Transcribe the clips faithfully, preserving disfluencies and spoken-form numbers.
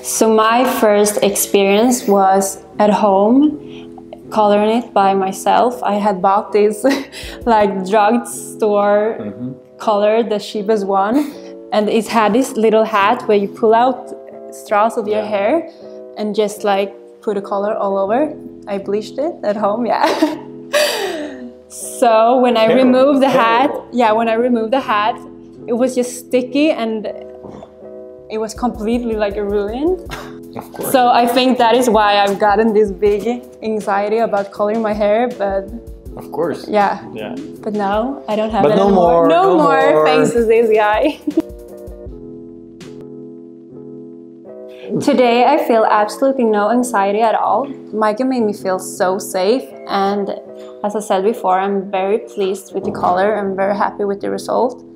So my first experience was at home, coloring it by myself. I had bought this like drugstore mm-hmm. color, the cheapest one, and it had this little hat where you pull out straws of your yeah. hair and just like put a color all over. I bleached it at home, yeah. So when I Terrible. removed the hat, Terrible. yeah, when I removed the hat, it was just sticky and it was completely like ruined. Of course. So I think that is why I've gotten this big anxiety about coloring my hair, but of course. Yeah. Yeah. But now I don't have but it no anymore. More, no, no more, more, thanks to this guy. Today I feel absolutely no anxiety at all. Michael made me feel so safe, and as I said before, I'm very pleased with the color. I'm very happy with the result.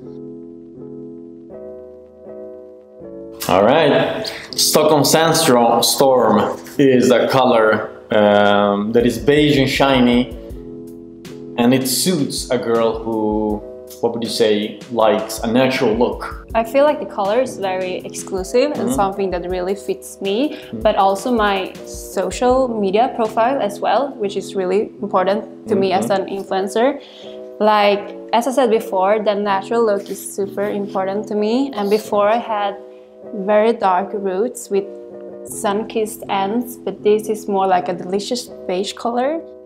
All right, Stockholmsandstorm is a color um, that is beige and shiny, and it suits a girl who, what would you say, likes a natural look. I feel like the color is very exclusive and mm-hmm. something that really fits me, mm-hmm. but also my social media profile as well, which is really important to mm-hmm. me as an influencer. Like, as I said before, the natural look is super important to me, and before I had very dark roots with sun-kissed ends, but this is more like a delicious beige color.